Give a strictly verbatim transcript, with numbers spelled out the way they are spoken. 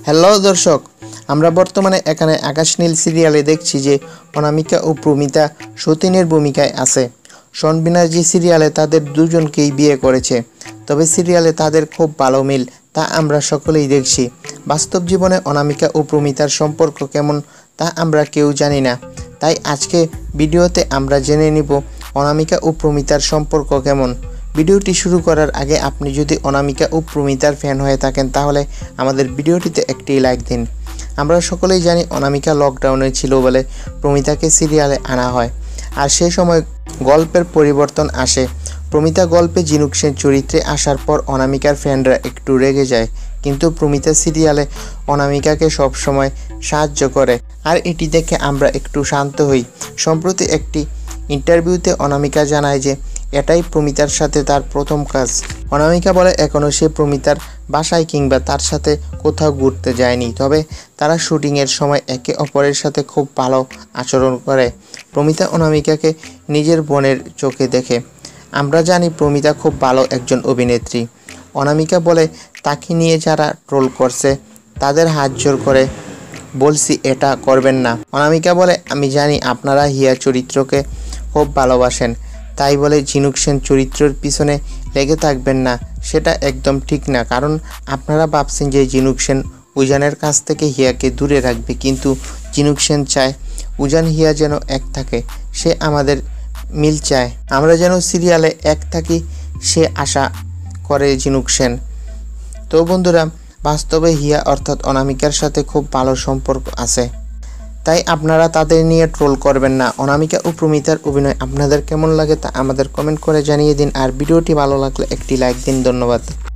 Hello দর্শক, আমরা বর্তমানে এখানে আকাশ নীল সিরিয়ালে দেখছি যে অনামিকা ও প্রমিতা সতীনের ভূমিকায় আছে। শন ব্যানার্জি সিরিয়ালে তাদের দুজনকেই বিয়ে করেছে, তবে সিরিয়ালে তাদের খুব ভালো মিল, তা আমরা সকলেই দেখছি। বাস্তব জীবনে অনামিকা ও প্রমিতার সম্পর্ক কেমন তা আমরা কেউ জানি না, তাই আজকে ভিডিওতে আমরা জেনে নিব অনামিকা ও প্রমিতার সম্পর্ক কেমন। ভিডিওটি শুরু করার আগে আপনি যদি অনামিকা ও প্রমিতার ফ্যান হয়ে থাকেন তাহলে আমাদের ভিডিওটিতে একটি লাইক দিন। আমরা সকলেই জানি অনামিকা লকডাউনে ছিল বলে প্রমিতাকে সিরিয়ালে আনা হয়, আর সেই সময় গল্পের পরিবর্তন আসে। প্রমিতা গল্পে ঝিনুক সেন চরিত্রে আসার পর অনামিকার ফ্যানরা একটু রেগে যায়, কিন্তু প্রমিতা সিরিয়ালে অনামিকাকে সবসময় সাহায্য করে, আর এটি দেখে আমরা একটু শান্ত হই। সম্প্রতি একটি ইন্টারভিউতে অনামিকা জানায় যে এটাই প্রমিতার সাথে তার প্রথম কাজ। অনামিকা বলে এখনও সে প্রমিতার বাসায় কিংবা তার সাথে কোথাও ঘুরতে যায়নি, তবে তারা শুটিংয়ের সময় একে অপরের সাথে খুব ভালো আচরণ করে। প্রমিতা অনামিকাকে নিজের বোনের চোখে দেখে। আমরা জানি প্রমিতা খুব ভালো একজন অভিনেত্রী। অনামিকা বলে তাকে নিয়ে যারা ট্রোল করছে তাদের হাত জোর করে বলছি এটা করবেন না। অনামিকা বলে আমি জানি আপনারা হিয়া চরিত্রকে খুব ভালোবাসেন, তাই বলে ঝিনুক সেন চরিত্রের পিছনে লেগে থাকবেন না, সেটা একদম ঠিক না। কারণ আপনারা ভাবছেন যে ঝিনুক সেন উজানের কাছ থেকে হিয়াকে দূরে রাখবে, কিন্তু ঝিনুক সেন চায় উজান হিয়া যেন এক থাকে, সে আমাদের মিল চায়, আমরা যেন সিরিয়ালে এক থাকি, সে আশা করে ঝিনুক সেন। তো বন্ধুরা, বাস্তবে হিয়া অর্থাৎ অনামিকার সাথে খুব ভালো সম্পর্ক আছে, তাই আপনারা তাদের নিয়ে ট্রোল করবেন না। অনামিকা ও প্রমিতার অভিনয় আপনাদের কেমন লাগে তা আমাদের কমেন্ট করে জানিয়ে দিন, আর ভিডিওটি ভালো লাগলে একটি লাইক দিন। ধন্যবাদ।